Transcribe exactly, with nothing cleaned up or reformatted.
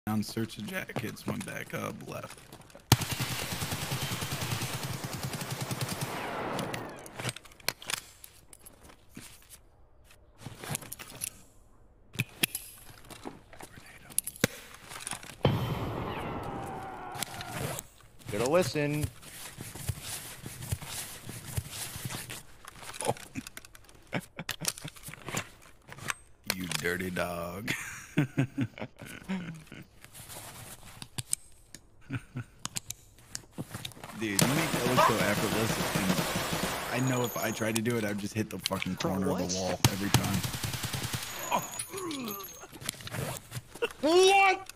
Down, search the jackets, went back up, left. Gotta listen. Oh. You dirty dog. Dude, you make that look so effortless, and I know if I tried to do it, I'd just hit the fucking corner of the wall every time. What?